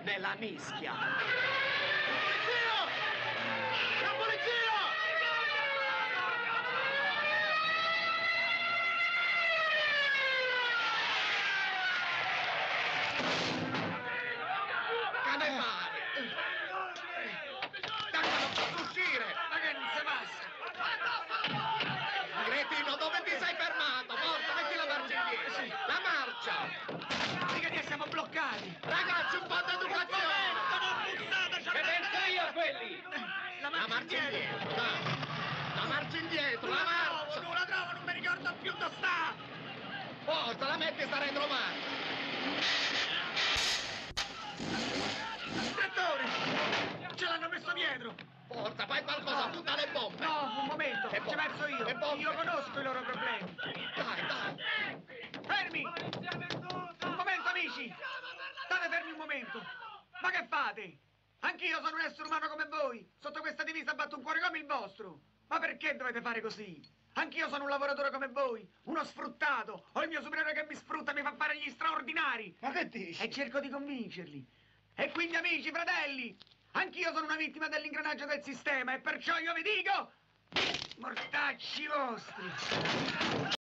della mischia. Polizia! La polizia! Come pare? Daccalo, uscire! Ma che non si passa? Cretino, dove ti sei fermato? Forza, metti la marcia indietro! La marcia! Mica che siamo bloccati! Ragazzi, un po' di educazione! Non bussate, Che penso io a quelli? La La marcia indietro, dai! La marcia indietro, la marcia! Non la trovo, non mi ricordo più dove sta! Forza, la metti sta retromarcia! Direttore! Ce l'hanno messo dietro! Forza, fai qualcosa, butta le bombe! No, un momento, Che ci bombe? penso io! Che bombe? Io conosco i loro problemi! Dai, dai! Fermi! Un momento, amici! State fermi un momento! Ma che fate? Anch'io sono un essere umano come voi! Sotto questa divisa batto un cuore come il vostro! Ma perché dovete fare così? Anch'io sono un lavoratore come voi, uno sfruttato! Ho il mio superiore che mi sfrutta e mi fa fare gli straordinari! Ma che dici? E cerco di convincerli. E quindi, amici, fratelli, anch'io sono una vittima dell'ingranaggio del sistema e perciò io vi dico... Mortacci vostri!